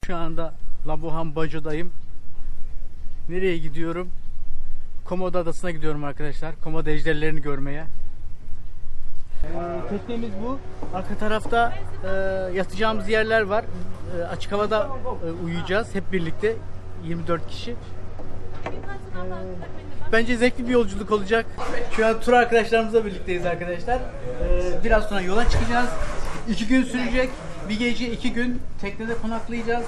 Şu anda Labuhan Bajo'dayım. Nereye gidiyorum? Komodo Adası'na gidiyorum arkadaşlar. Komodo ejderlerini görmeye. Teknemiz bu. Arka tarafta yatacağımız yerler var. Açık havada uyuyacağız hep birlikte. 24 kişi. Bence zevkli bir yolculuk olacak. Şu an tur arkadaşlarımızla birlikteyiz arkadaşlar. Biraz sonra yola çıkacağız. 2 gün sürecek. Bir gece 2 gün teknede konaklayacağız.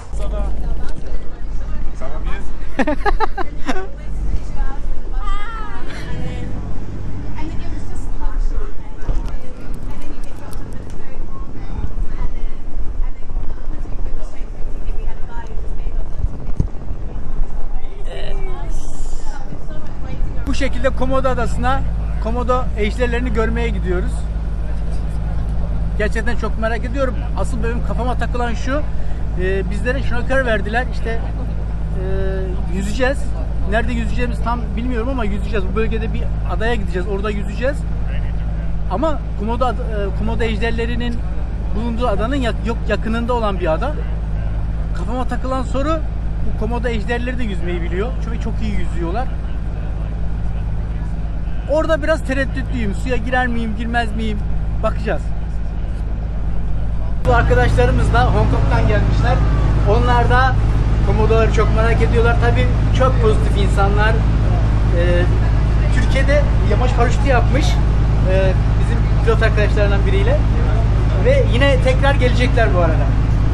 Bu şekilde Komodo Adası'na Komodo ejderlerini görmeye gidiyoruz. Gerçekten çok merak ediyorum. Asıl benim kafama takılan şu, bizlere şnorkel verdiler. İşte yüzeceğiz. Nerede yüzeceğimiz tam bilmiyorum ama yüzeceğiz. Bu bölgede bir adaya gideceğiz. Orada yüzeceğiz. Ama Komodo ejderlerinin bulunduğu adanın yakınında olan bir ada. Kafama takılan soru, bu Komodo ejderleri de yüzmeyi biliyor. Çünkü çok iyi yüzüyorlar. Orada biraz tereddütlüyüm. Suya girer miyim, girmez miyim? Bakacağız. Bu arkadaşlarımız da Hong Kong'dan gelmişler. Onlar da Komodoları çok merak ediyorlar. Tabii çok pozitif insanlar. Türkiye'de yamaç paraşütü yapmış. Bizim pilot arkadaşlarından biriyle. Ve yine tekrar gelecekler bu arada.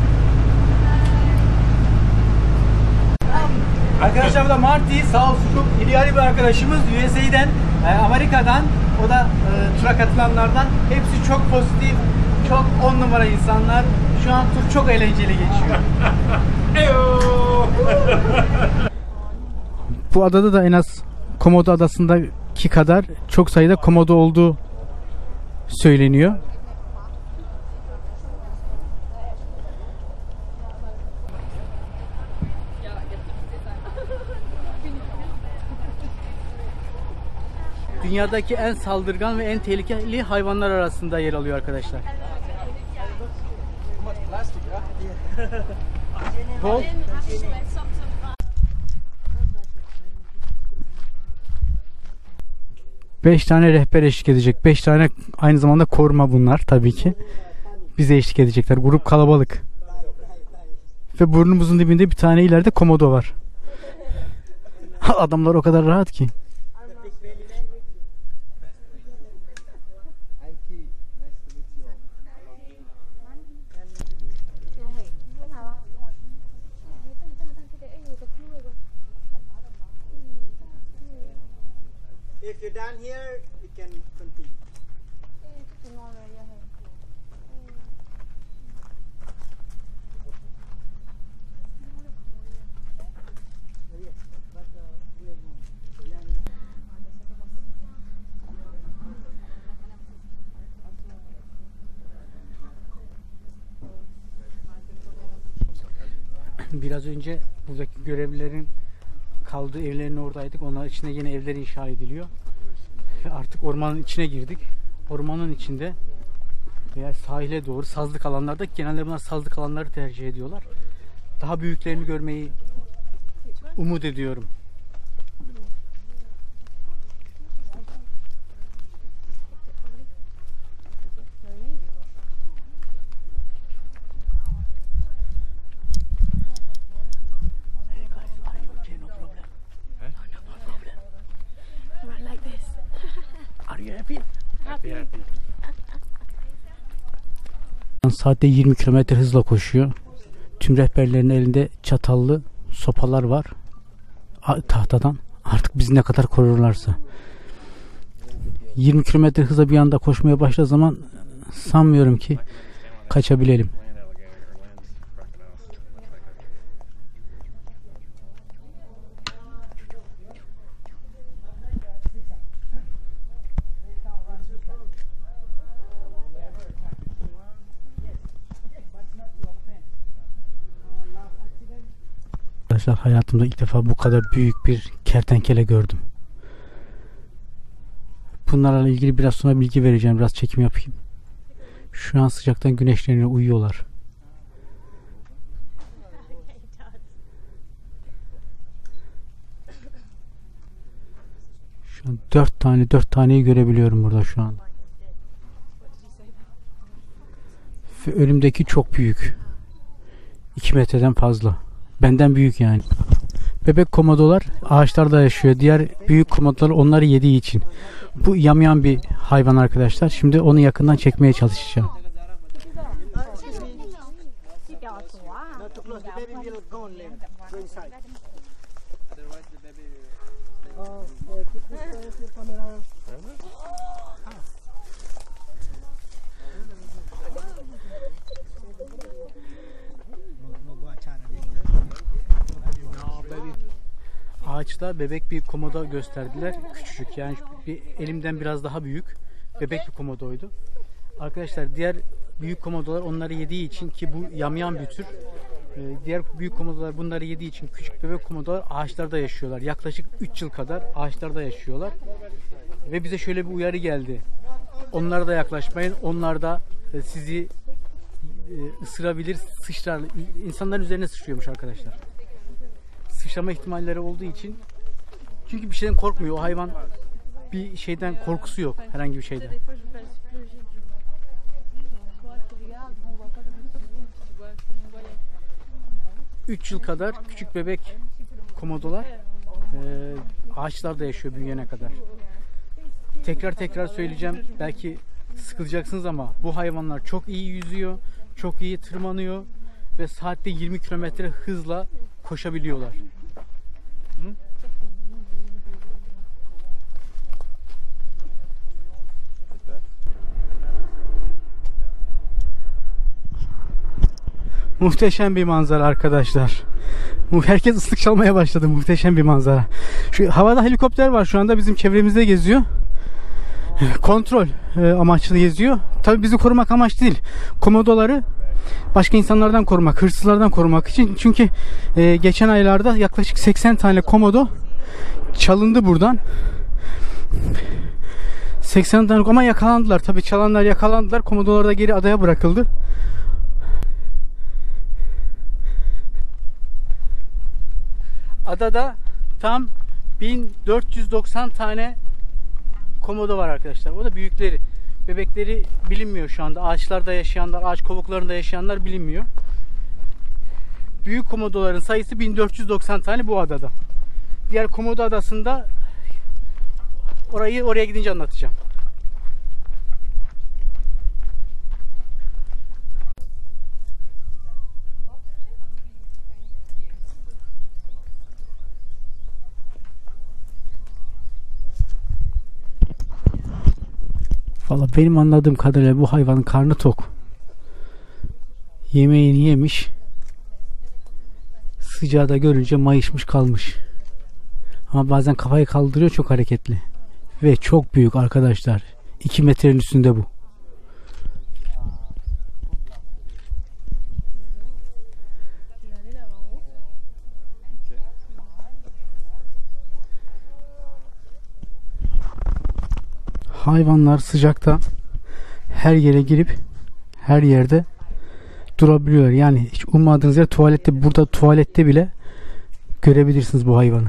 Arkadaşlar bu da Marty, sağ olsun çok ideal bir arkadaşımız. USA'den, Amerika'dan, o da tura katılanlardan. Hepsi çok pozitif, çok 10 numara insanlar. Şu an tur çok eğlenceli geçiyor. Bu adada da en az Komodo Adası'ndaki kadar çok sayıda komodo olduğu söyleniyor. Dünyadaki en saldırgan ve en tehlikeli hayvanlar arasında yer alıyor arkadaşlar. Paul? 5 tane rehber eşlik edecek. 5 tane aynı zamanda koruma bunlar tabii ki. Bize eşlik edecekler. Grup kalabalık. Ve burnumuzun dibinde bir tane ileride komodo var. Adamlar o kadar rahat ki. If you're done here, you can continue. Biraz önce buradaki görevlilerin kaldığı evlerin oradaydık. Onlar içinde yine evler inşa ediliyor. Ve artık ormanın içine girdik. Ormanın içinde veya sahile doğru sazlık alanlarda, genelde bunlar sazlık alanları tercih ediyorlar. Daha büyüklerini görmeyi umut ediyorum. Saatte 20 km hızla koşuyor. Tüm rehberlerin elinde çatallı sopalar var. Tahtadan. Artık bizi ne kadar korurlarsa. 20 km hızla bir anda koşmaya başladığı zaman sanmıyorum ki kaçabilelim. Arkadaşlar hayatımda ilk defa bu kadar büyük bir kertenkele gördüm. Bunlarla ilgili biraz sonra bilgi vereceğim. Biraz çekim yapayım. Şu an sıcaktan güneşleniyor, uyuyorlar. Şu an 4 taneyi görebiliyorum burada şu an. Ve önümdeki çok büyük. 2 metreden fazla. Benden büyük yani. Bebek komodolar ağaçlarda yaşıyor. Diğer büyük komodolar onları yediği için. Bu yamyaman bir hayvan arkadaşlar. Şimdi onu yakından çekmeye çalışacağım. Not too close. The baby will go on there. Go inside. Ağaçta bebek bir komodo gösterdiler. Küçücük yani bir elimden biraz daha büyük. Bebek bir komodoydu. Arkadaşlar diğer büyük komodolar onları yediği için ki bu yamyam bir tür. Diğer büyük komodolar bunları yediği için küçük bebek komodolar ağaçlarda yaşıyorlar. Yaklaşık 3 yıl kadar ağaçlarda yaşıyorlar. Ve bize şöyle bir uyarı geldi. Onlara da yaklaşmayın. Onlar da sizi ısırabilir, sıçrar. İnsanların üzerine sıçrıyormuş arkadaşlar. Sıçrama ihtimalleri olduğu için. Çünkü bir şeyden korkmuyor. O hayvan bir şeyden korkusu yok. Herhangi bir şeyden. 3 yıl kadar küçük bebek komodolar ağaçlarda yaşıyor büyüyene kadar. Tekrar söyleyeceğim. Belki sıkılacaksınız ama bu hayvanlar çok iyi yüzüyor, çok iyi tırmanıyor ve saatte 20 kilometre hızla koşabiliyorlar. Hı? Muhteşem bir manzara arkadaşlar. Herkes ıslık çalmaya başladı. Muhteşem bir manzara. Şu havada helikopter var şu anda bizim çevremizde geziyor. Kontrol amaçlı geziyor. Tabii bizi korumak amaç değil. Komodoları başka insanlardan korumak, hırsızlardan korumak için. Çünkü geçen aylarda yaklaşık 80 tane komodo çalındı buradan. 80 tane ama yakalandılar. Tabii çalanlar yakalandılar. Komodolar da geri adaya bırakıldı. Adada tam 1490 tane komodo var arkadaşlar. O da büyükleri. Bebekleri bilinmiyor şu anda. Ağaçlarda yaşayanlar, ağaç kovuklarında yaşayanlar bilinmiyor. Büyük komodoların sayısı 1490 tane bu adada. Diğer komodo adasında oraya gidince anlatacağım. Valla benim anladığım kadarıyla bu hayvanın karnı tok. Yemeğini yemiş. Sıcağı da görünce mayışmış kalmış. Ama bazen kafayı kaldırıyor, çok hareketli. Ve çok büyük arkadaşlar. 2 metrenin üstünde bu. Hayvanlar sıcakta her yere girip her yerde durabiliyor. Yani hiç ummadığınız yer tuvalette, burada tuvalette bile görebilirsiniz bu hayvanı.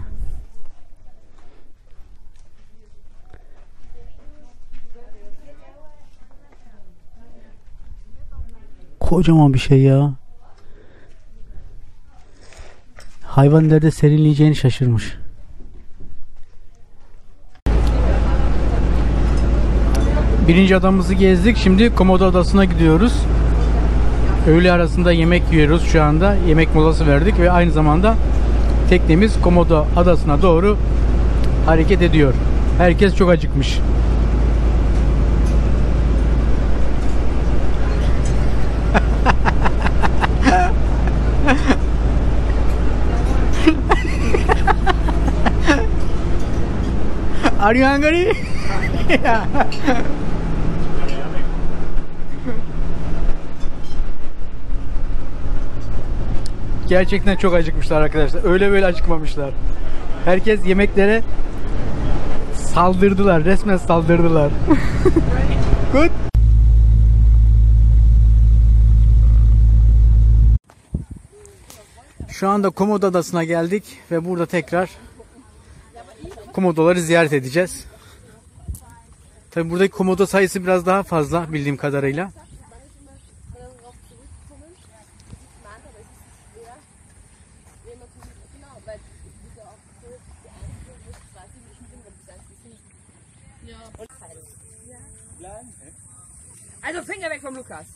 Kocaman bir şey ya. Hayvan nerede serinleyeceğini şaşırmış. Birinci adamımızı gezdik. Şimdi Komodo Adası'na gidiyoruz. Öğle arasında yemek yiyoruz şu anda. Yemek molası verdik ve aynı zamanda teknemiz Komodo Adası'na doğru hareket ediyor. Herkes çok acıkmış. Are you hungry? Gerçekten çok acıkmışlar arkadaşlar. Öyle böyle acıkmamışlar. Herkes yemeklere saldırdılar. Resmen saldırdılar. Good. Şu anda Komodo Adası'na geldik ve burada tekrar komodoları ziyaret edeceğiz. Tabi buradaki komodo sayısı biraz daha fazla bildiğim kadarıyla. Also Finger weg vom Lukas.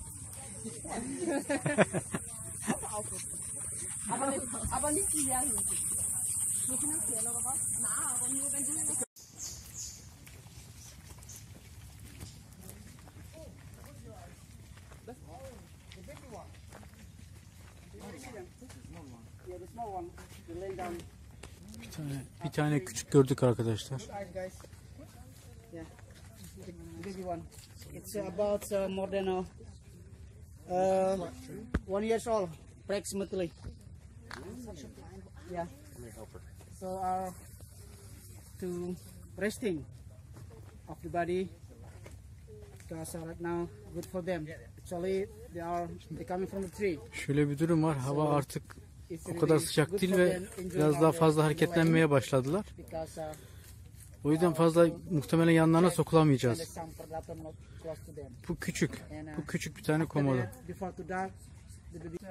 aber nicht die Lehrhüte. Nur finanziell oder was? Nein, aber nur wenn du... Bir tane küçük gördük arkadaşlar. Yeah, the baby one. It's about more than 1 years old, approximately. Yeah. So to resting of the body, because right now good for them. Actually, they coming from the tree. Şöyle bir durum var. Hava artık It's o kadar really sıcak good değil for ve them, enjoying biraz daha out fazla there, hareketlenmeye başladılar. because O yüzden fazla muhtemelen yanlarına and sokulamayacağız. there's some predator not close to them. Bu küçük. Bu küçük bir tane komodo. Before to dark, the baby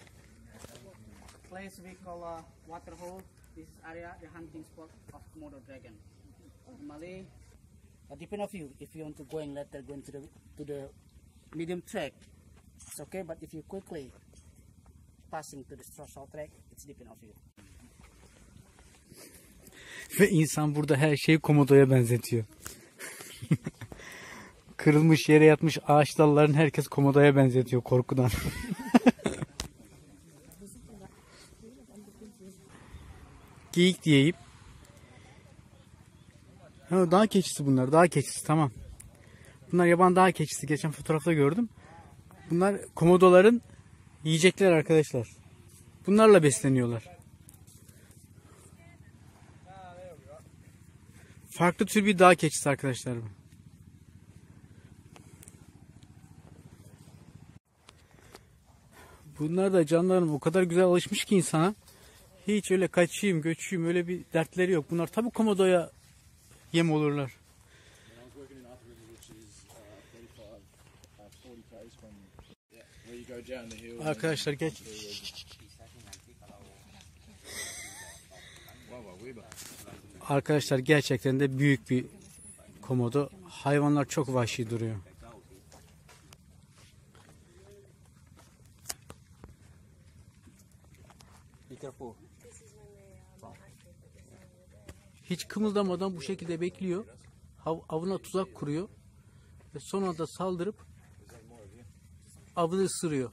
place we call water hole. This area the hunting spot of Komodo dragon. Normally, depend of you. If you want to go and later go into the medium track, it's okay. But if you quickly passing to the short track, it's depend of you. Ve insan burada her şeyi komodoya benzetiyor. Kırılmış yere yatmış ağaç dallarını herkes komodoya benzetiyor korkudan. Geyik diyeyim. Ha, dağ keçisi bunlar. Dağ keçisi tamam. Bunlar yaban dağ keçisi. Geçen fotoğrafta gördüm. Bunlar komodoların yiyecekler arkadaşlar. Bunlarla besleniyorlar. Farklı tür bir dağ keçisi arkadaşlar bu. Bunlar da canlarım o kadar güzel alışmış ki insana. Hiç öyle kaçayım, göçeyim öyle bir dertleri yok. Bunlar tabii komodoya yem olurlar. Arkadaşlar geç. Arkadaşlar gerçekten de büyük bir komodo. Hayvanlar çok vahşi duruyor. Hiç kımıldamadan bu şekilde bekliyor. Avına tuzak kuruyor. Ve sonra da saldırıp avını ısırıyor.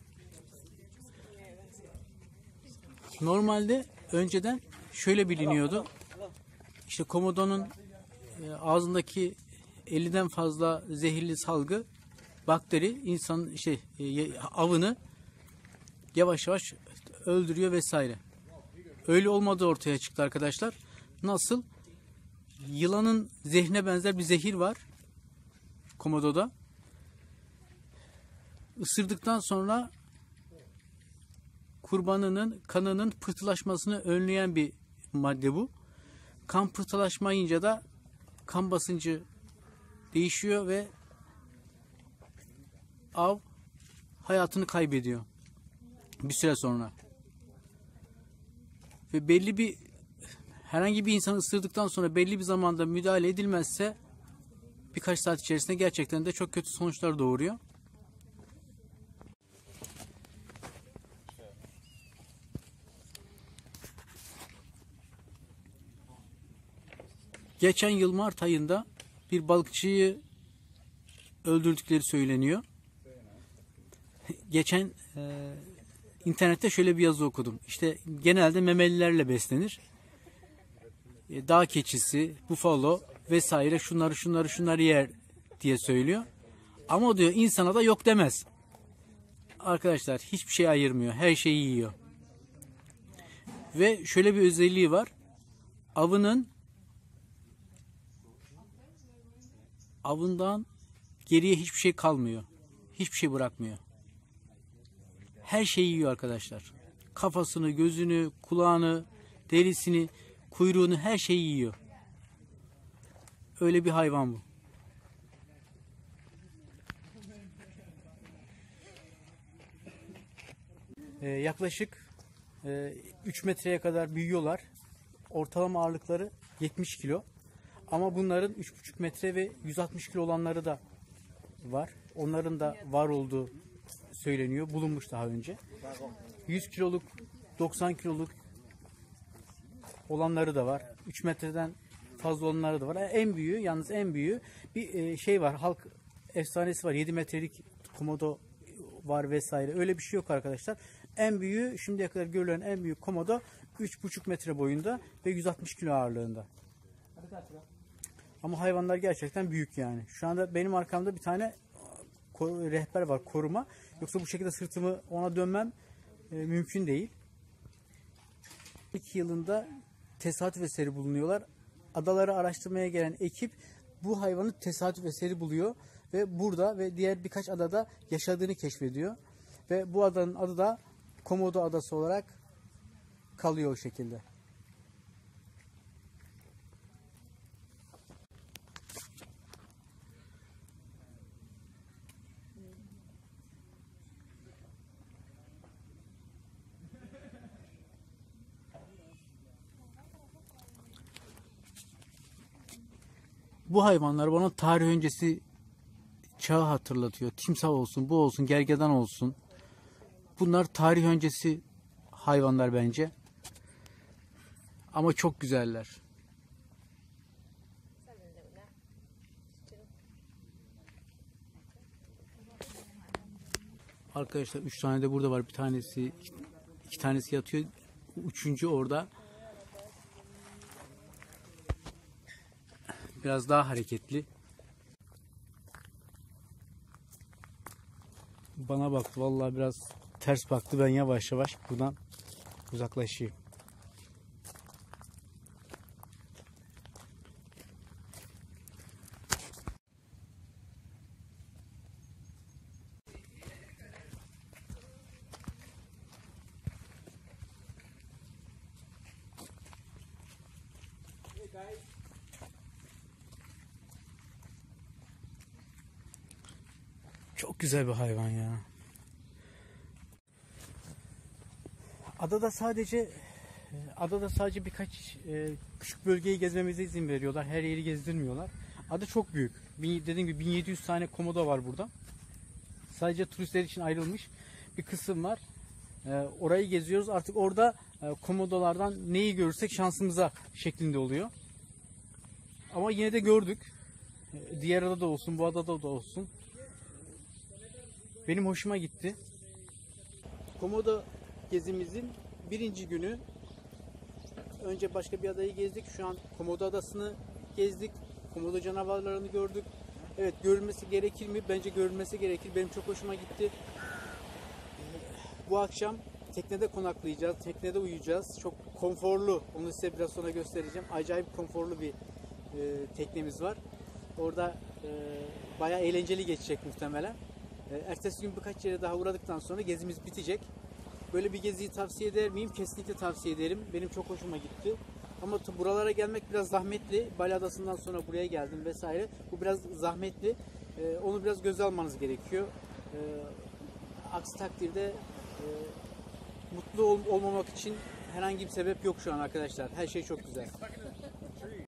Normalde önceden şöyle biliniyordu. İşte komodonun ağzındaki 50'den fazla zehirli salgı, bakteri insan avını yavaş yavaş öldürüyor vesaire. Öyle olmadığı ortaya çıktı arkadaşlar. Nasıl? Yılanın zehrine benzer bir zehir var komododa. Isırdıktan sonra kurbanının kanının pıhtılaşmasını önleyen bir madde bu. Kan pıhtılaşmayınca da kan basıncı değişiyor ve av hayatını kaybediyor bir süre sonra. Ve herhangi bir insanı ısırdıktan sonra belli bir zamanda müdahale edilmezse birkaç saat içerisinde gerçekten de çok kötü sonuçlar doğuruyor. Geçen yıl Mart ayında bir balıkçıyı öldürdükleri söyleniyor. Geçen internette şöyle bir yazı okudum. İşte genelde memelilerle beslenir. Dağ keçisi, bufalo vesaire şunları yer diye söylüyor. Ama diyor insana da yok demez. Arkadaşlar hiçbir şey ayırmıyor. Her şeyi yiyor. Ve şöyle bir özelliği var. Avından geriye hiçbir şey kalmıyor. Hiçbir şey bırakmıyor. Her şeyi yiyor arkadaşlar. Kafasını, gözünü, kulağını, derisini, kuyruğunu her şeyi yiyor. Öyle bir hayvan bu. Yaklaşık 3 metreye kadar büyüyorlar. Ortalama ağırlıkları 70 kilo. Ama bunların 3,5 metre ve 160 kilo olanları da var. Onların da var olduğu söyleniyor. Bulunmuş daha önce. 100 kiloluk, 90 kiloluk olanları da var. 3 metreden fazla olanları da var. En büyüğü, yalnız en büyüğü bir şey var. Halk efsanesi var. 7 metrelik komodo var vesaire. Öyle bir şey yok arkadaşlar. En büyüğü, şimdiye kadar görülen en büyük komodo 3,5 metre boyunda ve 160 kilo ağırlığında. Ama hayvanlar gerçekten büyük yani. Şu anda benim arkamda bir tane rehber var, koruma. Yoksa bu şekilde sırtımı ona dönmem mümkün değil. 2 yılında tesadüf eseri bulunuyorlar. Adaları araştırmaya gelen ekip bu hayvanı tesadüf eseri buluyor ve burada ve diğer birkaç adada yaşadığını keşfediyor. Ve bu adanın adı da Komodo Adası olarak kalıyor o şekilde. Bu hayvanlar bana tarih öncesi çağı hatırlatıyor. Timsah olsun, bu olsun, gergedan olsun. Bunlar tarih öncesi hayvanlar bence. Ama çok güzeller. Arkadaşlar 3 tane de burada var. Bir tanesi, 2 tanesi yatıyor. Üçüncü orada. Biraz daha hareketli. Bana baktı. Vallahi biraz ters baktı. Ben yavaş yavaş buradan uzaklaşayım. Çok güzel bir hayvan ya. Adada sadece birkaç küçük bölgeyi gezmemize izin veriyorlar. Her yeri gezdirmiyorlar. Ada çok büyük. Dediğim gibi 1700 tane komodo var burada. Sadece turistler için ayrılmış bir kısım var. Orayı geziyoruz. Artık orada komodolardan neyi görürsek şansımıza şeklinde oluyor. Ama yine de gördük. Diğer adada olsun, bu adada da olsun. Benim hoşuma gitti. Komodo gezimizin birinci günü. Önce başka bir adayı gezdik. Şu an Komodo Adası'nı gezdik. Komodo canavarlarını gördük. Evet, görülmesi gerekir mi? Bence görülmesi gerekir. Benim çok hoşuma gitti. Bu akşam teknede konaklayacağız. Teknede uyuyacağız. Çok konforlu. Onu size biraz sonra göstereceğim. Acayip konforlu bir teknemiz var. Orada bayağı eğlenceli geçecek muhtemelen. Ertesi gün birkaç yere daha uğradıktan sonra gezimiz bitecek. Böyle bir geziyi tavsiye eder miyim? Kesinlikle tavsiye ederim. Benim çok hoşuma gitti. Ama buralara gelmek biraz zahmetli. Bali Adası'ndan sonra buraya geldim vesaire. Bu biraz zahmetli. Onu biraz göze almanız gerekiyor. Aksi takdirde mutlu olmamak için herhangi bir sebep yok şu an arkadaşlar. Her şey çok güzel.